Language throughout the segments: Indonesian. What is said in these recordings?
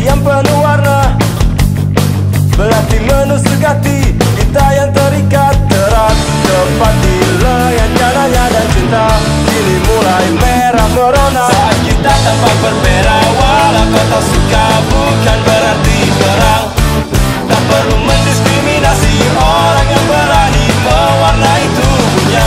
yang penuh warna, belati menusuk hati kita yang terikat erat. Tepati yang jananya dan cinta kini mulai merah merona. Saat kita tampak berbeda, walau kau tak suka bukan berarti perang. Tak perlu mendiskriminasi orang yang berani mewarnai tubuhnya.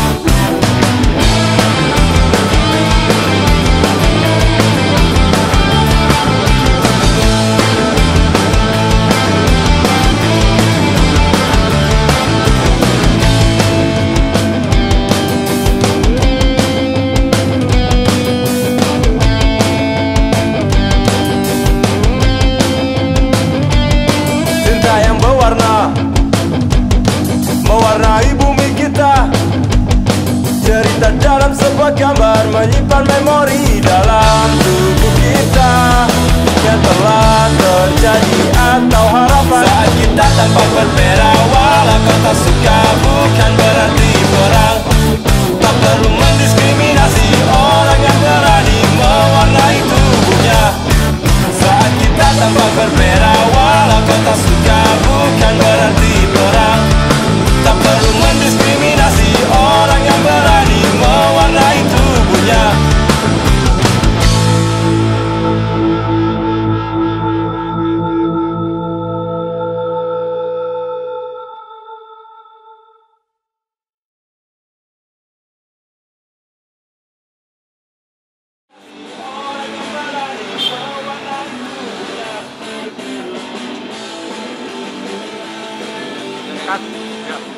Yang berwarna, mewarnai bumi kita. Cerita dalam sebuah gambar, menyimpan memori dalam tubuh kita yang telah terjadi atau harapan. Saat kita tampak berbeda, walau kau tak suka bukan berarti perang. Tak perlu mendiskriminasi orang yang berani mewarnai tubuhnya. Saat kita tampak berbeda, walau kau tak suka bukan berarti perang. Tak perlu mendiskriminasi orang yang berani mewarnai tubuhnya. Cut. Ya.